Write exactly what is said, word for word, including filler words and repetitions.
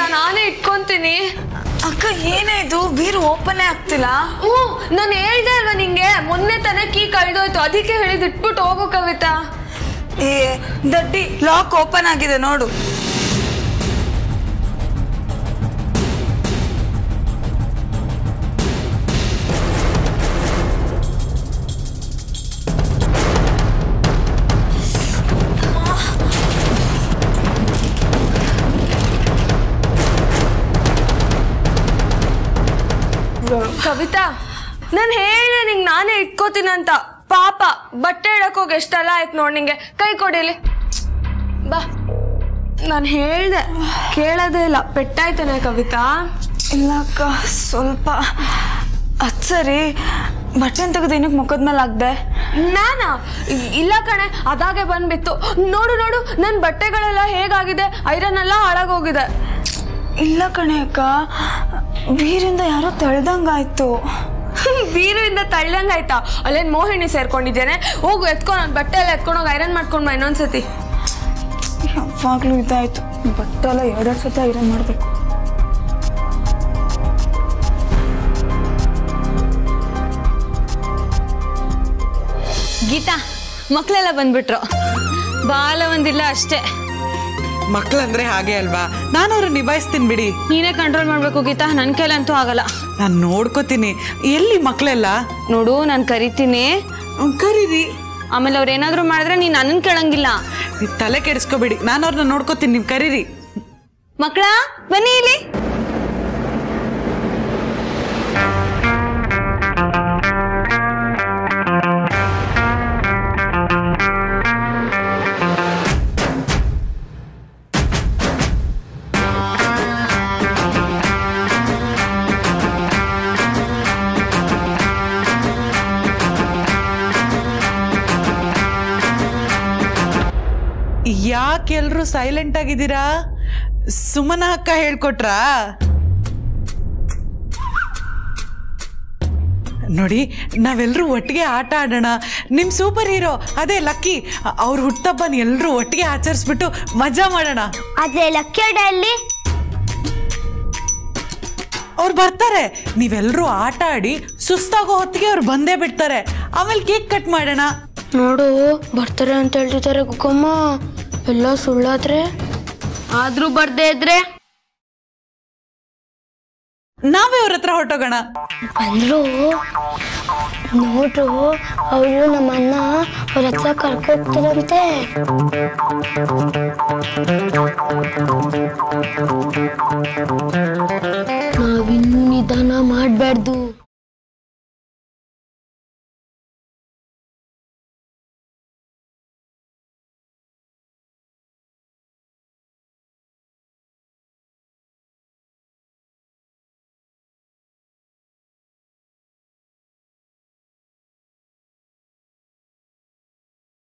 ನಾನೇ ಇಟ್ಕೊಂತೀನಿ. ಅಕ್ಕ ಏನೇ ಇದು ಬೀರು ಓಪನ್ ಆಗ್ತಿಲ್ಲ? ಹ್ಞೂ ನಾನು ಹೇಳ್ದೆ ಅಲ್ವಾ ನಿಂಗೆ, ಮೊನ್ನೆ ತಾನೇ ಕೀ ಕಳೆದೋಯ್ತು, ಅದಕ್ಕೆ ಹೇಳಿದ್ ಇಟ್ಬಿಟ್ಟು ಹೋಗೋ ಕವಿತಾ. ಏ ದಡ್ಡಿ, ಲಾಕ್ ಓಪನ್ ಆಗಿದೆ ನೋಡು. ಕವಿತಾ, ನಾನು ಹೇಳಿದೆ ನಿಂಗೆ ನಾನೇ ಇಟ್ಕೋತೀನಂತ. ಪಾಪ ಬಟ್ಟೆ ಇಡಕ್ ಹೋಗಿ ಎಷ್ಟೆಲ್ಲ ಆಯ್ತು ನೋಡ್. ನಿಂಗೆ ಕೈ ಕೊಡಿಲಿ ಬಾ. ನಾನು ಹೇಳ್ದೆ ಕೇಳೋದೇ ಇಲ್ಲ. ಪೆಟ್ಟಾಯ್ತಾನೆ ಕವಿತಾ? ಇಲ್ಲ ಅಕ್ಕ, ಸ್ವಲ್ಪ ಅದು ಸರಿ. ಬಟ್ಟೆ ತೆಗೆದು ಏನಕ್ಕೆ ಮುಖದ ಮೇಲೆ ಹಾಕ್ದೆ? ನಾನಾ? ಇಲ್ಲ ಕಣೆ, ಅದಾಗೆ ಬಂದ್ಬಿತ್ತು. ನೋಡು ನೋಡು ನನ್ನ ಬಟ್ಟೆಗಳೆಲ್ಲ ಹೇಗಾಗಿದೆ, ಐರನ್ ಎಲ್ಲ ಹಾಳಾಗೋಗಿದೆ. ಇಲ್ಲ ಕಣೆ ಅಕ್ಕ, ಬೀರಿಂದ ಯಾರೋ ತಳ್ದಂಗಾಯ್ತು. ಬೀರಿಂದ ತಳ್ಳಂಗಾಯ್ತಾ? ಅಲ್ಲೇನು ಮೋಹಿನಿ ಸೇರ್ಕೊಂಡಿದ್ದೇನೆ? ಹೋಗು ಎತ್ಕೊ, ನಾನು ಬಟ್ಟೆ ಎಲ್ಲ ಎತ್ಕೊಂಡೋಗಿ ಐರನ್ ಮಾಡ್ಕೊಂಡು ಬಾ ಇನ್ನೊಂದ್ಸತಿ. ಯಾವಾಗಲೂ ಇದಾಯ್ತು, ಬಟ್ಟೆ ಎಲ್ಲ ಎರಡೆರಡು ಸತಿ ಐರನ್ ಮಾಡಬೇಕು. ಗೀತಾ, ಮಕ್ಕಳೆಲ್ಲ ಬಂದ್ಬಿಟ್ರು. ಬಾಲ ಒಂದಿಲ್ಲ ಅಷ್ಟೇ. ಮಕ್ಕಳಂದ್ರೆ ಹಾಗೆ ಅಲ್ವಾ, ನಾನು ಅವ್ರನ್ನ ನಿಭಾಯಿಸ್ತೀನಿ ಬಿಡಿ. ನೀನೇ ಕಂಟ್ರೋಲ್ ಮಾಡ್ಬೇಕು ಗೀತಾ, ನನ್ನ ಕೈಲಂತೂ ಆಗಲ್ಲ. ನಾನು ನೋಡ್ಕೋತೀನಿ. ಎಲ್ಲಿ ಮಕ್ಕಳೆಲ್ಲ? ನೋಡು, ನಾನು ಕರಿತೀನಿ, ಕರೀರಿ. ಆಮೇಲೆ ಅವ್ರು ಏನಾದ್ರು ಮಾಡಿದ್ರೆ ನೀನು ನನ್ನನ್ನು ಕೇಳಂಗಿಲ್ಲ. ನೀವು ತಲೆ ಕೆಡಿಸ್ಕೋಬೇಡಿ, ನಾನು ಅವ್ರನ್ನ ನೋಡ್ಕೋತೀನಿ, ನೀವು ಕರೀರಿ. ಮಕ್ಕಳ ಬನ್ನಿ ಇಲ್ಲಿ. ಯಾಕೆಲ್ರು ಸೈಲೆಂಟ್ ಆಗಿದ್ದೀರಾ? ಸುಮನ ಅಕ್ಕ ಹೇಳ್ಕೊಟ್ರಾ? ನೋಡಿ, ನಾವೆಲ್ಲರೂ ಒಟ್ಟಿಗೆ ಆಟ ಆಡೋಣ. ನಿಮ್ಮ ಸೂಪರ್ ಹೀರೋ ಅದೇ ಲಕ್ಕಿ, ಅವ್ರ ಹುಟ್ಟುಹಬ್ಬನ ಎಲ್ಲರೂ ಒಟ್ಟಿಗೆ ಆಚರಿಸ್ಬಿಟ್ಟು ಮಜಾ ಮಾಡೋಣ. ಅದೇ ಲಕ್ಕಿ ಅಲ್ಲಿ ಅವ್ರು ಬರ್ತಾರೆ. ನೀವೆಲ್ಲರೂ ಆಟ ಆಡಿ ಸುಸ್ತಾಗೋ ಹೊತ್ತಿಗೆ ಅವ್ರು ಬಂದೇ ಬಿಡ್ತಾರೆ. ಆಮೇಲೆ ಕೇಕ್ ಕಟ್ ಮಾಡೋಣ. ನೋಡು, ಬರ್ತಾರೆ ಅಂತ ಹೇಳ್ತಿದ್ದಾರೆ ಗುಕ್ಕಮ್ಮ. ಎಲ್ಲ ಸುಳ್ಳಾದ್ರೆ? ಆದ್ರೂ ಬರ್ದೇ ಇದ್ರೆ ನಾವೇ ಅವ್ರ ಹತ್ರ ಹೊರಟೋಗೋಣ. ಬಂದ್ರು ನೋಡ್ರು, ಅವರು ನಮ್ಮನ್ನ ಅವ್ರ ಹತ್ರ ಕರ್ಕೋಗ್ತಾರಂತೆ.